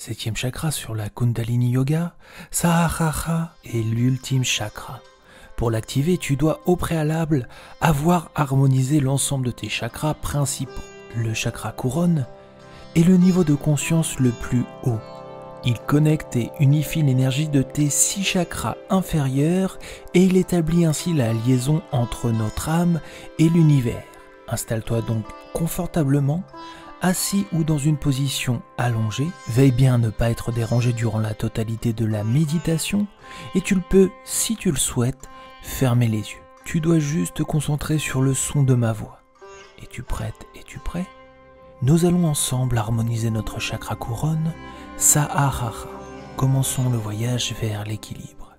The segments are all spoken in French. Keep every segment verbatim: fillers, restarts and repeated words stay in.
septième chakra sur la Kundalini Yoga, Sahasrara est l'ultime chakra. Pour l'activer, tu dois au préalable avoir harmonisé l'ensemble de tes chakras principaux. Le chakra couronne est le niveau de conscience le plus haut. Il connecte et unifie l'énergie de tes six chakras inférieurs et il établit ainsi la liaison entre notre âme et l'univers. Installe-toi donc confortablement, assis ou dans une position allongée. Veille bien à ne pas être dérangé durant la totalité de la méditation et tu le peux, si tu le souhaites, fermer les yeux. Tu dois juste te concentrer sur le son de ma voix. Es-tu prête? Es-tu prêt? Nous allons ensemble harmoniser notre chakra couronne, Sahasrara. Commençons le voyage vers l'équilibre.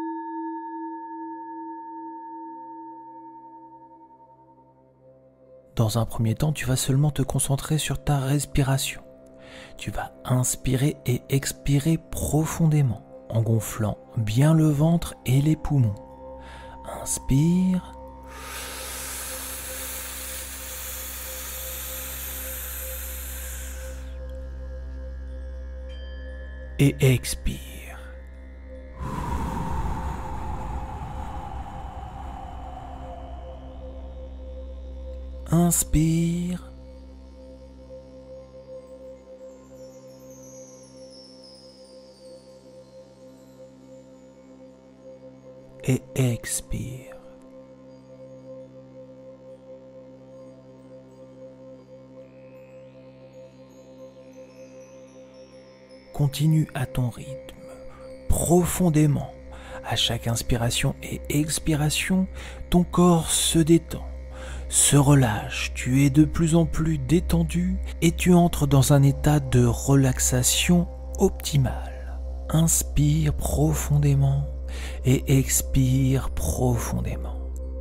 Dans un premier temps, tu vas seulement te concentrer sur ta respiration. Tu vas inspirer et expirer profondément, en gonflant bien le ventre et les poumons. Inspire. Et expire. Inspire. Et expire. Continue à ton rythme, profondément. À chaque inspiration et expiration, ton corps se détend, se relâche. Tu es de plus en plus détendu et tu entres dans un état de relaxation optimale. Inspire profondément et expire profondément.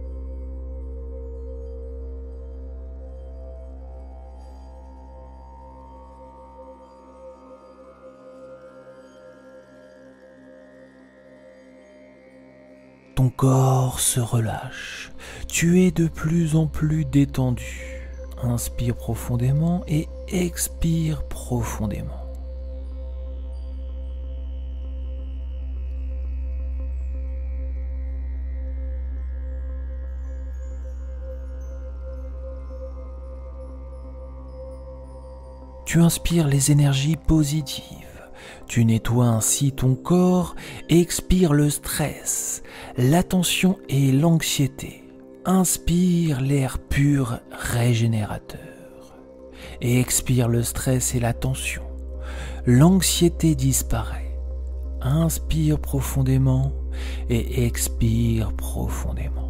Ton corps se relâche, tu es de plus en plus détendu. Inspire profondément et expire profondément. Tu inspires les énergies positives. Tu nettoies ainsi ton corps et expires le stress, la tension et l'anxiété. Inspire l'air pur régénérateur et expire le stress et la tension. L'anxiété disparaît. Inspire profondément et expire profondément.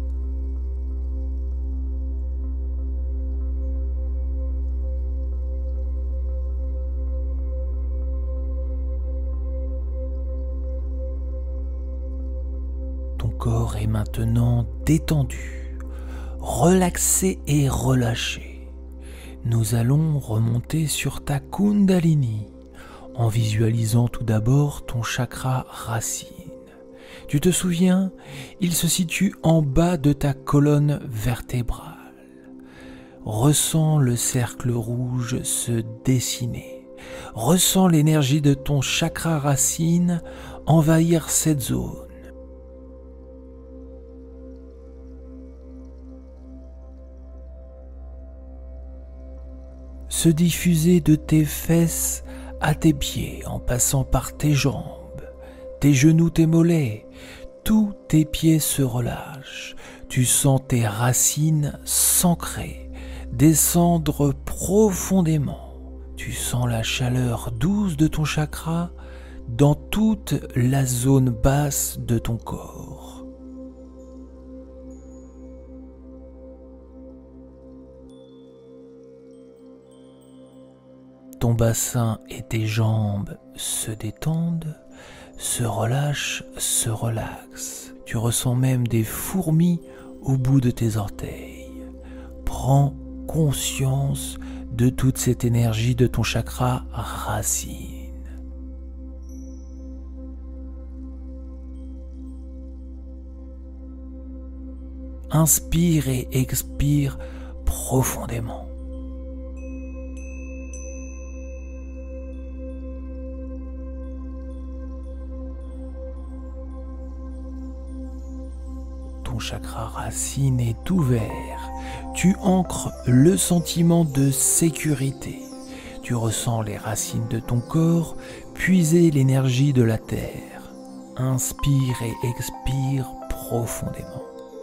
Ton corps est maintenant détendu, relaxé et relâché. Nous allons remonter sur ta Kundalini en visualisant tout d'abord ton chakra racine. Tu te souviens, il se situe en bas de ta colonne vertébrale. Ressens le cercle rouge se dessiner. Ressens l'énergie de ton chakra racine envahir cette zone. Se diffuser de tes fesses à tes pieds en passant par tes jambes, tes genoux, tes mollets. Tous tes pieds se relâchent. Tu sens tes racines s'ancrer, descendre profondément. Tu sens la chaleur douce de ton chakra dans toute la zone basse de ton corps. Ton bassin et tes jambes se détendent, se relâchent, se relaxent. Tu ressens même des fourmis au bout de tes orteils. Prends conscience de toute cette énergie de ton chakra racine. Inspire et expire profondément. ton chakra racine est ouvert. Tu ancres le sentiment de sécurité. Tu ressens les racines de ton corps puiser l'énergie de la terre. Inspire et expire profondément.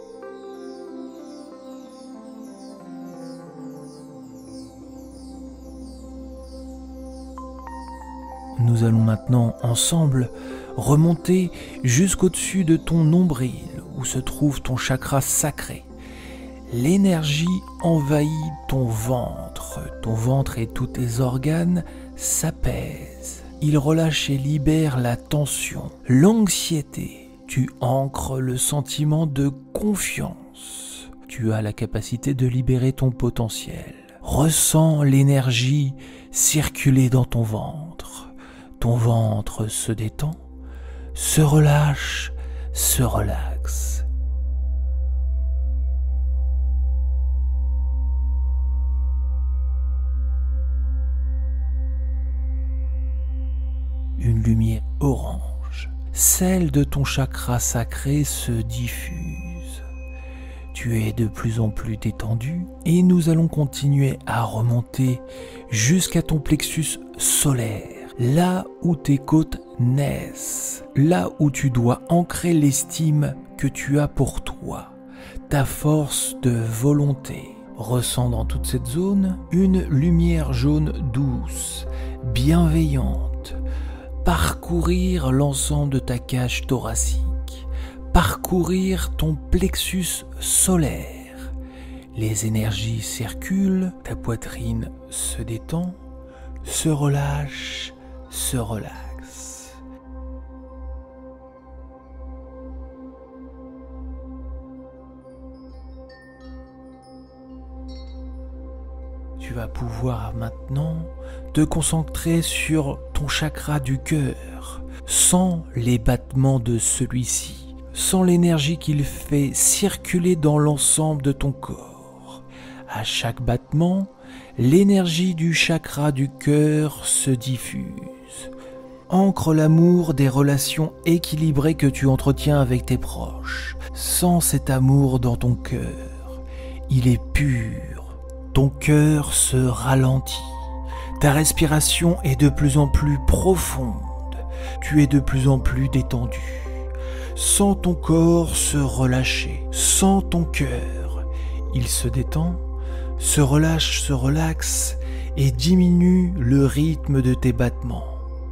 Nous allons maintenant ensemble remonter jusqu'au-dessus de ton nombril où se trouve ton chakra sacré. L'énergie envahit ton ventre. Ton ventre et tous tes organes s'apaisent. Ils relâchent et libèrent la tension, l'anxiété. Tu ancres le sentiment de confiance. Tu as la capacité de libérer ton potentiel. Ressens l'énergie circuler dans ton ventre. Ton ventre se détend, se relâche, se relaxe. Une lumière orange, celle de ton chakra sacré, se diffuse. Tu es de plus en plus détendu et nous allons continuer à remonter jusqu'à ton plexus solaire. Là où tes côtes naissent, là où tu dois ancrer l'estime que tu as pour toi, ta force de volonté. Ressens dans toute cette zone une lumière jaune douce, bienveillante, parcourir l'ensemble de ta cage thoracique, parcourir ton plexus solaire. Les énergies circulent, ta poitrine se détend, se relâche, se relaxe. Tu vas pouvoir maintenant te concentrer sur ton chakra du cœur, sans les battements de celui-ci, sans l'énergie qu'il fait circuler dans l'ensemble de ton corps. À chaque battement, l'énergie du chakra du cœur se diffuse. Ancre l'amour des relations équilibrées que tu entretiens avec tes proches. Sens cet amour dans ton cœur. Il est pur. Ton cœur se ralentit. Ta respiration est de plus en plus profonde. Tu es de plus en plus détendu. Sens ton corps se relâcher. Sens ton cœur. Il se détend, se relâche, se relaxe et diminue le rythme de tes battements.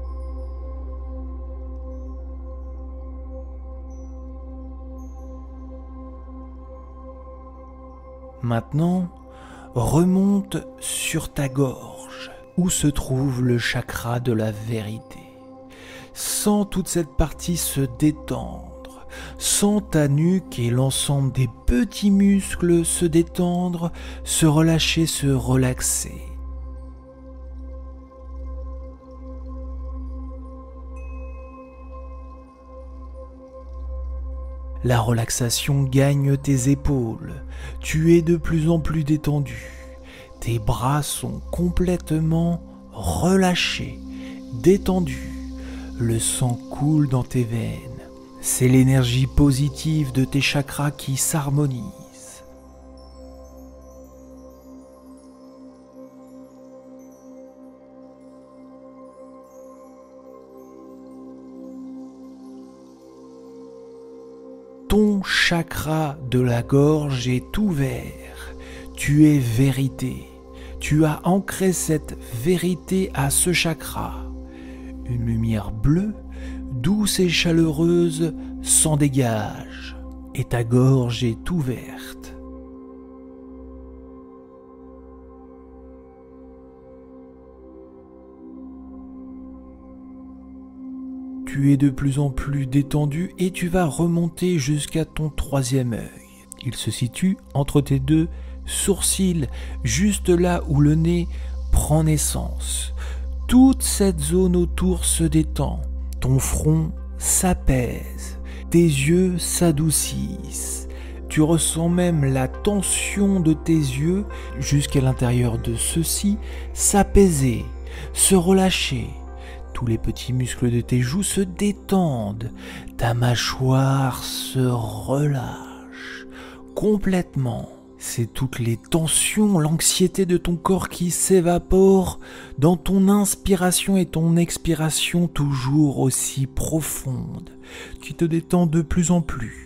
Maintenant, remonte sur ta gorge, où se trouve le chakra de la vérité. Sens toute cette partie se détendre. Sens ta nuque et l'ensemble des petits muscles se détendre, se relâcher, se relaxer. La relaxation gagne tes épaules. Tu es de plus en plus détendu. Tes bras sont complètement relâchés, détendus. Le sang coule dans tes veines. C'est l'énergie positive de tes chakras qui s'harmonise. Ton chakra de la gorge est ouvert. Tu es vérité. Tu as ancré cette vérité à ce chakra. Une lumière bleue, douce et chaleureuse, s'en dégage. Et ta gorge est ouverte. Tu es de plus en plus détendu et tu vas remonter jusqu'à ton troisième œil. Il se situe entre tes deux sourcils, juste là où le nez prend naissance. Toute cette zone autour se détend, ton front s'apaise, tes yeux s'adoucissent. Tu ressens même la tension de tes yeux jusqu'à l'intérieur de ceux-ci s'apaiser, se relâcher. Tous les petits muscles de tes joues se détendent, ta mâchoire se relâche. complètement. C'est toutes les tensions, l'anxiété de ton corps qui s'évaporent dans ton inspiration et ton expiration toujours aussi profonde, qui te détend de plus en plus.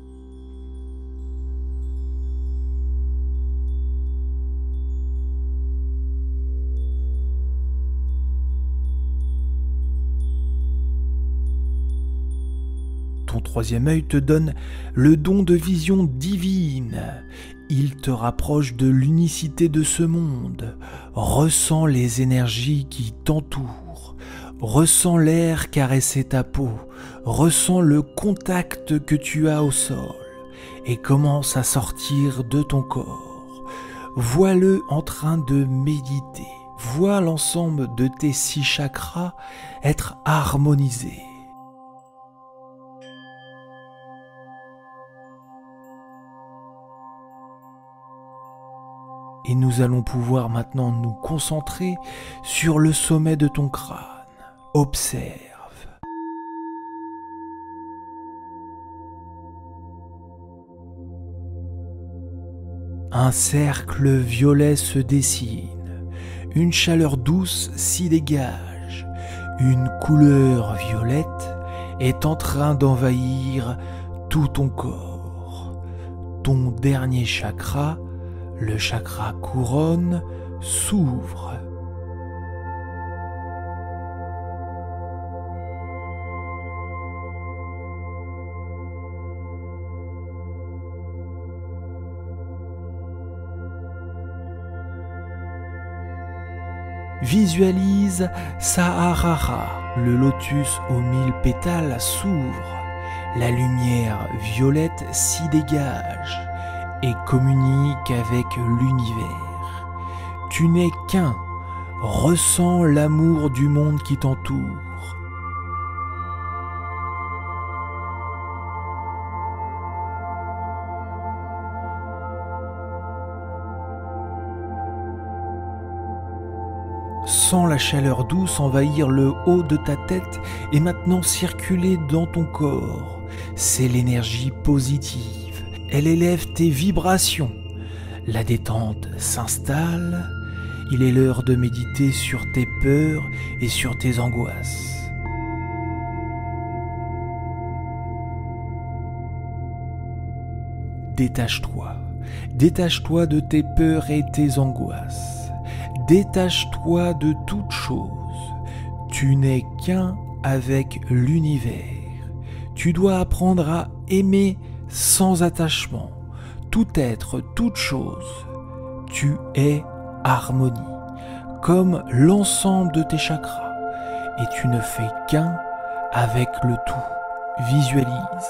Ton troisième œil te donne le don de vision divine. Il te rapproche de l'unicité de ce monde. Ressens les énergies qui t'entourent. Ressens l'air caresser ta peau. Ressens le contact que tu as au sol et commence à sortir de ton corps. Vois-le en train de méditer. Vois l'ensemble de tes six chakras être harmonisés. Et nous allons pouvoir maintenant nous concentrer sur le sommet de ton crâne. Observe. Un cercle violet se dessine. Une chaleur douce s'y dégage. Une couleur violette est en train d'envahir tout ton corps. Ton dernier chakra, le chakra couronne, s'ouvre. Visualise Sahasrara, le lotus aux mille pétales s'ouvre. La lumière violette s'y dégage et communique avec l'univers. Tu n'es qu'un, ressens l'amour du monde qui t'entoure. Sens la chaleur douce envahir le haut de ta tête et maintenant circuler dans ton corps. C'est l'énergie positive. Elle élève tes vibrations. La détente s'installe. Il est l'heure de méditer sur tes peurs et sur tes angoisses. Détache-toi. Détache-toi de tes peurs et tes angoisses. Détache-toi de toute chose. Tu n'es qu'un avec l'univers. Tu dois apprendre à aimer sans attachement, tout être, toute chose. Tu es harmonie, comme l'ensemble de tes chakras, et tu ne fais qu'un avec le tout. Visualise.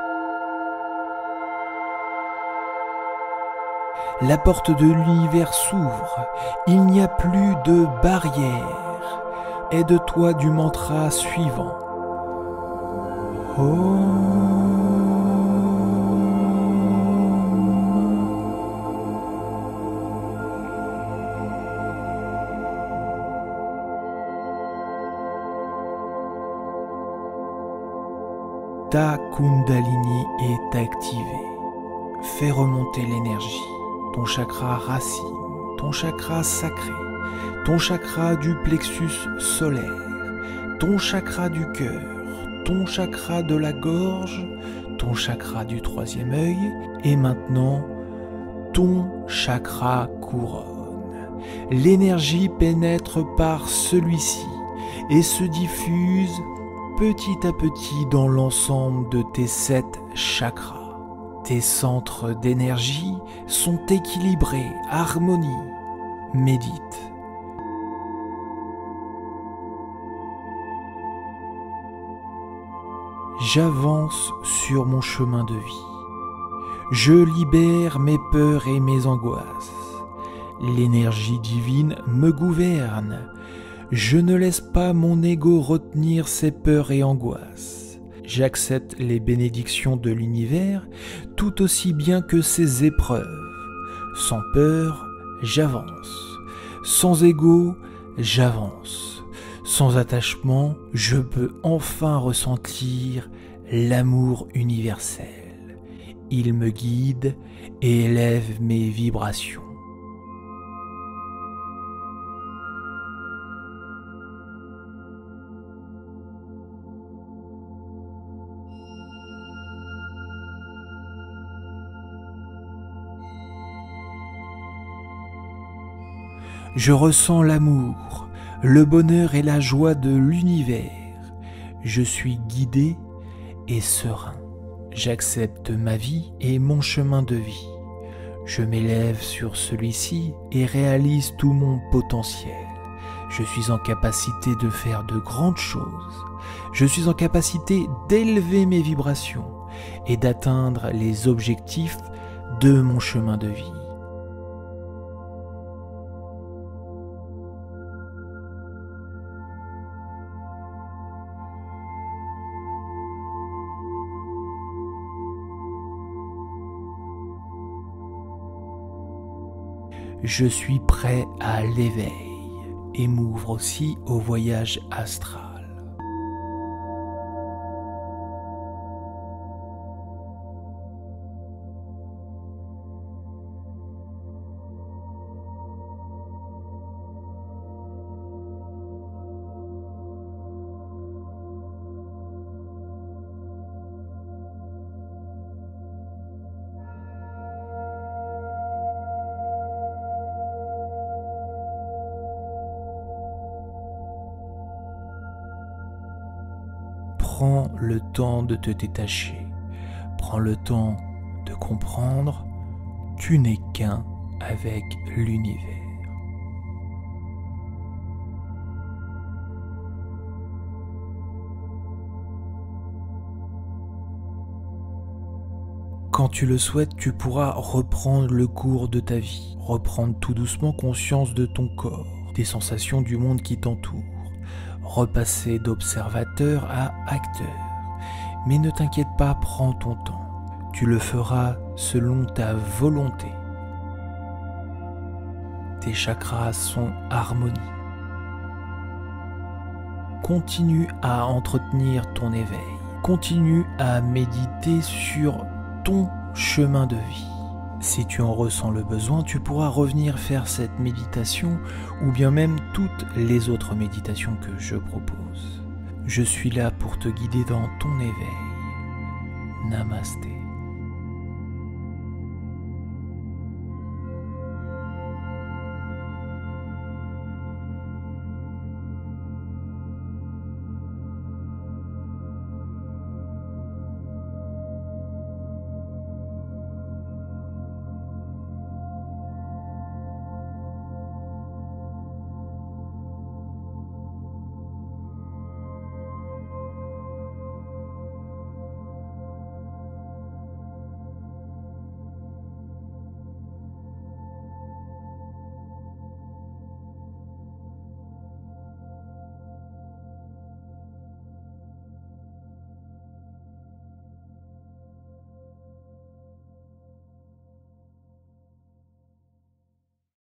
La porte de l'univers s'ouvre, il n'y a plus de barrière. Aide-toi du mantra suivant. Oh. Ta Kundalini est activée. Fais remonter l'énergie. Ton chakra racine, ton chakra sacré, ton chakra du plexus solaire, ton chakra du cœur, ton chakra de la gorge, ton chakra du troisième œil et maintenant ton chakra couronne. L'énergie pénètre par celui-ci et se diffuse petit à petit dans l'ensemble de tes sept chakras. Tes centres d'énergie sont équilibrés, harmonie. Médite. J'avance sur mon chemin de vie. Je libère mes peurs et mes angoisses. L'énergie divine me gouverne. Je ne laisse pas mon ego retenir ses peurs et angoisses. J'accepte les bénédictions de l'univers tout aussi bien que ses épreuves. Sans peur, j'avance. Sans ego, j'avance. Sans attachement, je peux enfin ressentir l'amour universel. Il me guide et élève mes vibrations. Je ressens l'amour, le bonheur et la joie de l'univers. Je suis guidé et serein. J'accepte ma vie et mon chemin de vie. Je m'élève sur celui-ci et réalise tout mon potentiel. Je suis en capacité de faire de grandes choses. Je suis en capacité d'élever mes vibrations et d'atteindre les objectifs de mon chemin de vie. Je suis prêt à l'éveil et m'ouvre aussi au voyage astral. Prends le temps de te détacher, prends le temps de comprendre, tu n'es qu'un avec l'univers. Quand tu le souhaites, tu pourras reprendre le cours de ta vie, reprendre tout doucement conscience de ton corps, des sensations du monde qui t'entoure. Repasser d'observateur à acteur. Mais ne t'inquiète pas, prends ton temps. Tu le feras selon ta volonté. Tes chakras sont harmonie. Continue à entretenir ton éveil. Continue à méditer sur ton chemin de vie. Si tu en ressens le besoin, tu pourras revenir faire cette méditation ou bien même toutes les autres méditations que je propose. Je suis là pour te guider dans ton éveil. Namasté.